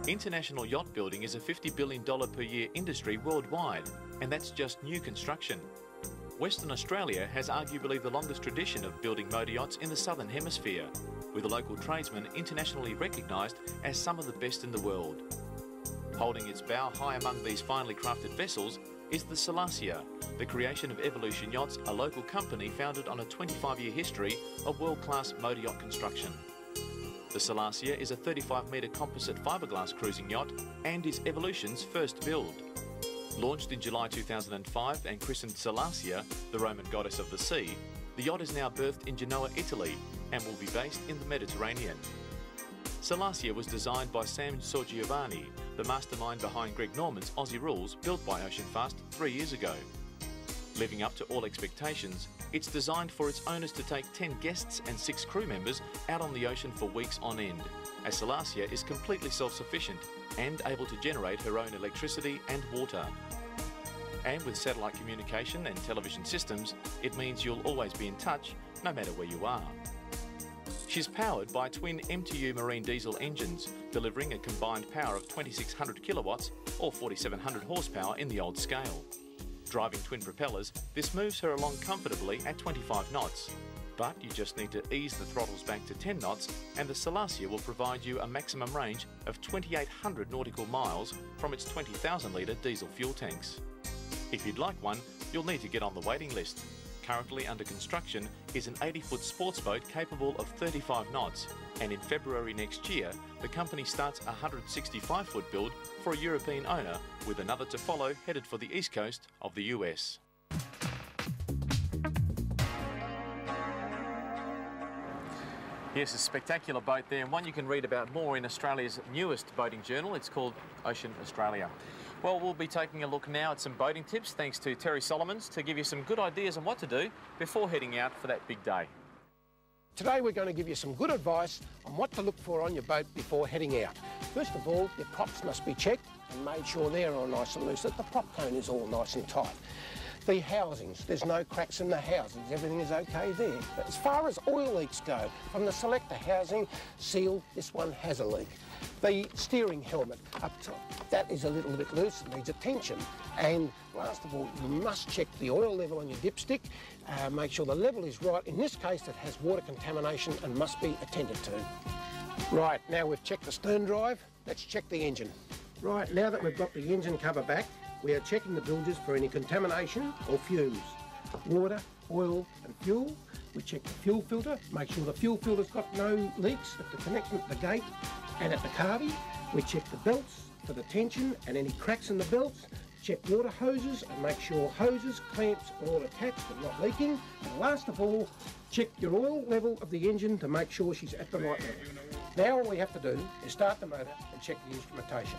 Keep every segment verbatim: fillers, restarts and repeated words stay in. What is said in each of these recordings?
International yacht building is a fifty billion dollars per year industry worldwide, and that's just new construction. Western Australia has arguably the longest tradition of building motor yachts in the Southern Hemisphere, with the local tradesmen internationally recognised as some of the best in the world. Holding its bow high among these finely crafted vessels is the Salacia, the creation of Evolution Yachts, a local company founded on a twenty-five year history of world-class motor yacht construction. The Salacia is a thirty-five metre composite fiberglass cruising yacht and is Evolution's first build. Launched in July two thousand five and christened Salacia, the Roman goddess of the sea, the yacht is now berthed in Genoa, Italy, and will be based in the Mediterranean. Salacia was designed by Sam Sorgiovanni, the mastermind behind Greg Norman's Aussie Rules, built by Oceanfast three years ago. Living up to all expectations, it's designed for its owners to take ten guests and six crew members out on the ocean for weeks on end, as Salacia is completely self-sufficient and able to generate her own electricity and water. And with satellite communication and television systems, it means you'll always be in touch, no matter where you are. She's powered by twin M T U marine diesel engines, delivering a combined power of twenty-six hundred kilowatts or forty-seven hundred horsepower in the old scale. Driving twin propellers, this moves her along comfortably at twenty-five knots. But you just need to ease the throttles back to ten knots and the Salacia will provide you a maximum range of twenty-eight hundred nautical miles from its twenty thousand litre diesel fuel tanks. If you'd like one, you'll need to get on the waiting list. Currently under construction is an eighty foot sports boat capable of thirty-five knots, and in February next year, the company starts a one hundred sixty-five foot build for a European owner, with another to follow headed for the east coast of the U S. Yes, a spectacular boat there, and one you can read about more in Australia's newest boating journal. It's called Ocean Australia. Well, we'll be taking a look now at some boating tips, thanks to Terry Solomons, to give you some good ideas on what to do before heading out for that big day. Today we're going to give you some good advice on what to look for on your boat before heading out. First of all, your props must be checked and made sure they're all nice and loose, that the prop cone is all nice and tight. The housings, there's no cracks in the housings, everything is okay there. But as far as oil leaks go, from the selector housing seal, this one has a leak. The steering helmet up top, that is a little bit loose, it needs attention. And last of all, you must check the oil level on your dipstick, uh, make sure the level is right. In this case, it has water contamination and must be attended to. Right, now we've checked the stern drive, let's check the engine. Right, now that we've got the engine cover back, we are checking the bilges for any contamination or fumes. Water, oil and fuel. We check the fuel filter, make sure the fuel filter's got no leaks at the connection at the gate and at the carby. We check the belts for the tension and any cracks in the belts. Check water hoses and make sure hoses, clamps are all attached and not leaking. And last of all, check your oil level of the engine to make sure she's at the right level. Now all we have to do is start the motor and check the instrumentation.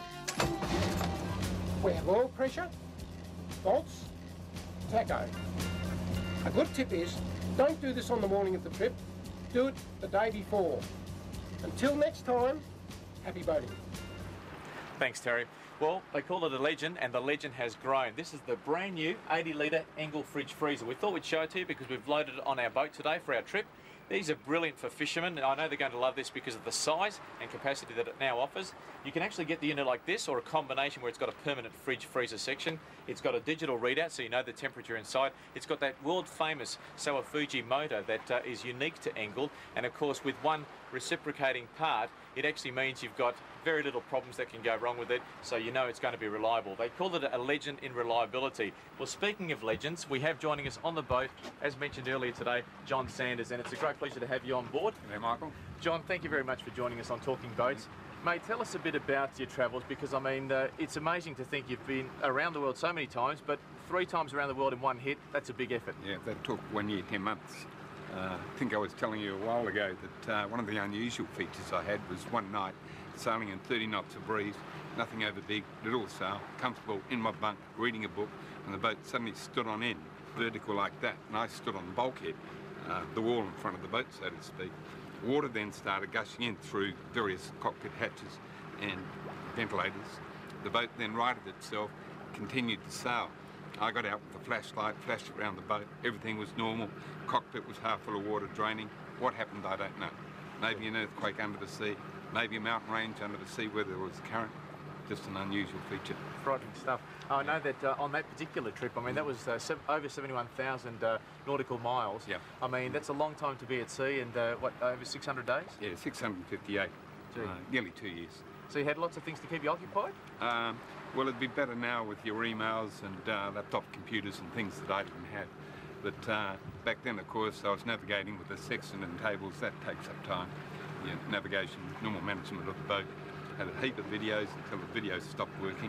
We have oil pressure, volts, tacho. A good tip is, don't do this on the morning of the trip, do it the day before. Until next time, happy boating. Thanks, Terry. Well, they call it a legend, and the legend has grown. This is the brand new eighty litre Engel fridge freezer. We thought we'd show it to you because we've loaded it on our boat today for our trip. These are brilliant for fishermen. I know they're going to love this because of the size and capacity that it now offers. You can actually get the unit like this, or a combination where it's got a permanent fridge freezer section. It's got a digital readout so you know the temperature inside. It's got that world famous Sawa Fuji motor that uh, is unique to Engel, and of course with one reciprocating part, it actually means you've got very little problems that can go wrong with it, so you know it's going to be reliable. They call it a legend in reliability. Well, speaking of legends, we have joining us on the boat, as mentioned earlier today, John Sanders, and it's a great pleasure to have you on board. Hey, Michael. John, thank you very much for joining us on Talking Boats. Mate, tell us a bit about your travels, because I mean, uh, it's amazing to think you've been around the world so many times, but three times around the world in one hit, that's a big effort. Yeah, that took one year, ten months. Uh, I think I was telling you a while ago that uh, one of the unusual features I had was one night sailing in thirty knots of breeze, nothing over big, little sail, comfortable in my bunk, reading a book, and the boat suddenly stood on end, vertical like that, and I stood on the bulkhead, uh, the wall in front of the boat, so to speak. Water then started gushing in through various cockpit hatches and ventilators. The boat then righted itself, continued to sail. I got out with a flashlight, flashed around the boat, everything was normal, cockpit was half full of water draining. What happened, I don't know. maybe an earthquake under the sea, maybe a mountain range under the sea where there was current. Just an unusual feature. Frightening stuff. Oh, I know that uh, on that particular trip, I mean, that was uh, se over seventy-one thousand uh, nautical miles. Yeah. I mean, that's a long time to be at sea, and uh, what, over six hundred days? Yeah, six hundred fifty-eight, uh, nearly two years. So you had lots of things to keep you occupied? Um, well, it'd be better now with your emails and uh, laptop computers and things that I didn't have. But uh, back then, of course, I was navigating with the sextant and tables. That takes up time. Yeah, navigation, normal management of the boat. Had a heap of videos until the videos stopped working.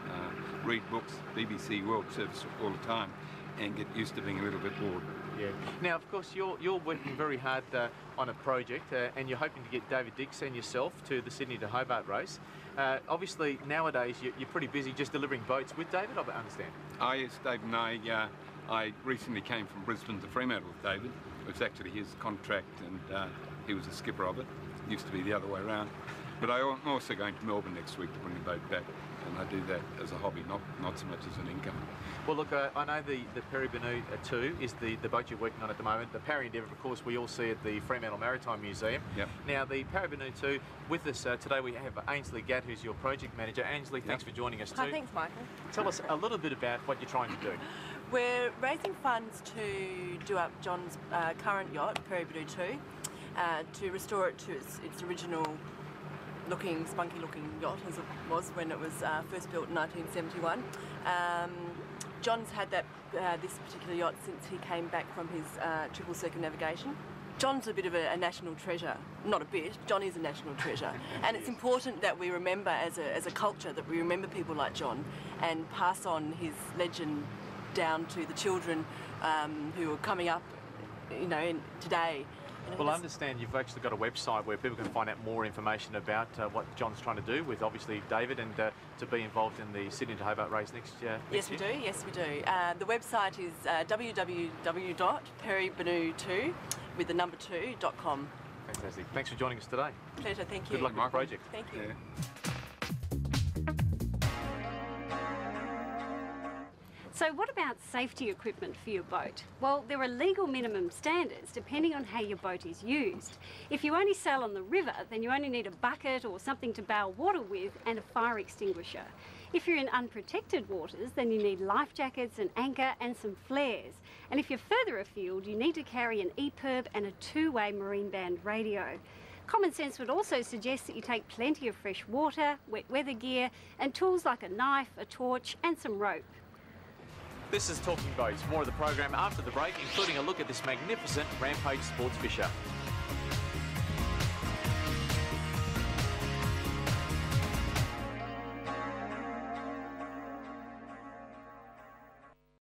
Uh, read books, B B C World Service all the time, and get used to being a little bit bored. Yeah. Now, of course, you're you're working very hard uh, on a project, uh, and you're hoping to get David Dix and yourself to the Sydney to Hobart race. Uh, obviously, nowadays you're, you're pretty busy just delivering boats with David, I understand. Oh yes, David and I. Uh, I recently came from Brisbane to Fremantle with David. It was actually his contract, and uh, he was the skipper of it. It used to be the other way around. But I'm also going to Melbourne next week to bring the boat back, and I do that as a hobby, not not so much as an income. Well, look, uh, I know the, the Peribanu two is the, the boat you're working on at the moment. The Parry Endeavour, of course, we all see at the Fremantle Maritime Museum. Yep. Now, the Peribanu two, with us uh, today we have Ainsley Gatt, who's your project manager. Ainsley, thanks yep. for joining us too. Hi, thanks, Michael. Tell us a little bit about what you're trying to do. We're raising funds to do up John's uh, current yacht, Peribanu two, uh, to restore it to its, its original looking, spunky looking yacht as it was when it was uh, first built in nineteen seventy-one. Um, John's had that uh, this particular yacht since he came back from his uh, triple circumnavigation. John's a bit of a, a national treasure. Not a bit, John is a national treasure. And it's important that we remember as a, as a culture, that we remember people like John and pass on his legend down to the children um, who are coming up, you know, in, today. Well, I understand you've actually got a website where people can find out more information about uh, what John's trying to do with, obviously, David, and uh, to be involved in the Sydney to Hobart race next, uh, next yes, year. Yes, we do. Yes, we do. Uh, the website is uh, w w w dot peribanu two with the number two dot com. Fantastic. Thanks for joining us today. Pleasure. Thank you. Good luck with the project. Thank you. Yeah. So what about safety equipment for your boat? Well, there are legal minimum standards depending on how your boat is used. If you only sail on the river, then you only need a bucket or something to bail water with and a fire extinguisher. If you're in unprotected waters, then you need life jackets, an anchor and some flares. And if you're further afield, you need to carry an E P I R B and a two-way marine band radio. Common sense would also suggest that you take plenty of fresh water, wet weather gear and tools like a knife, a torch and some rope. This is Talking Boats. More of the program after the break, including a look at this magnificent Rampage sports fisher.